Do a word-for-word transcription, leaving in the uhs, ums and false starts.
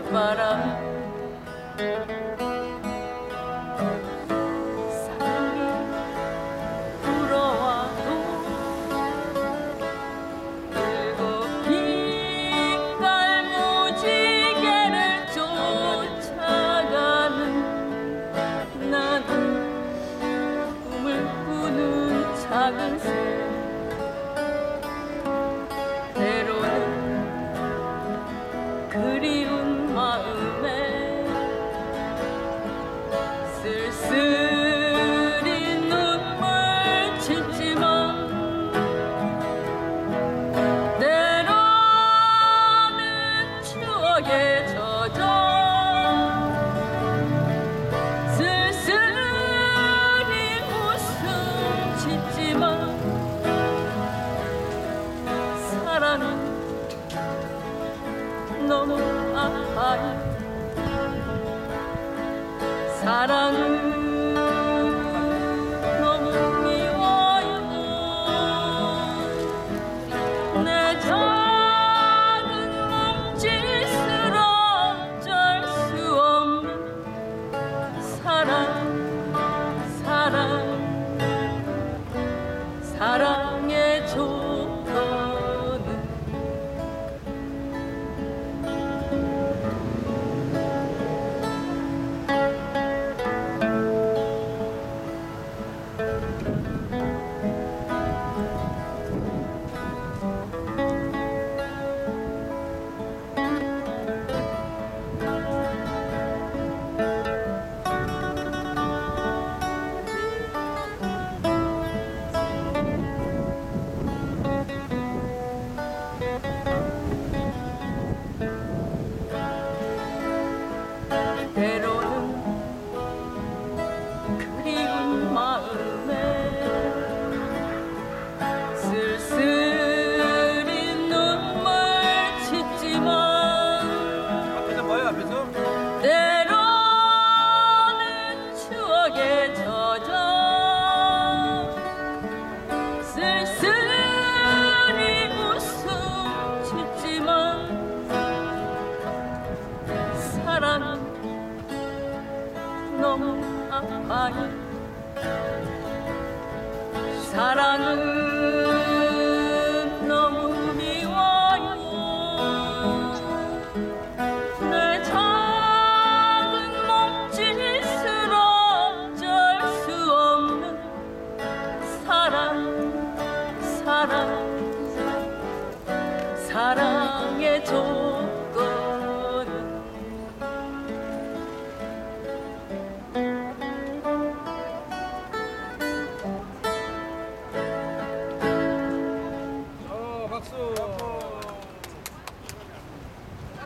바람 사랑이 불어와도 그리고 빛깔 무지개를 쫓아가는 나는 꿈을 꾸는 작은 새 때로는 그리운 마음에 쓸쓸히 눈물 짓지만 때로는 추억에 젖어 쓸쓸히 웃음 짓지만 사랑은 너무 아파요. 사랑은 너무 미워요. 내 작은 몸짓으로 어쩔 수 없는 사랑 사랑 사랑의 조건은 때로는 그리운 마음에 쓸쓸히 눈물 짓지만 앞에서 뭐예요 앞에서? 때로는 추억에 젖어 쓸쓸히 웃음 짓지만 사랑은 너무 아파요. 사랑은 너무 미워요. 내 작은 몸짓으로 어쩔 수 없는 사랑